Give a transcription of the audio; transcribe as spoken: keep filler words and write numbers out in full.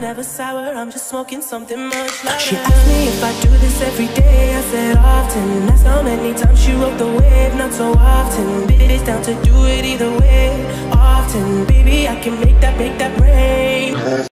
never sour, I'm just smoking something much louder. She asked me if I do this every day, I said often. That's how many times she rode the wave, not so often. Bitch, down to do it either way, often. Baby, I can make that, make that rain.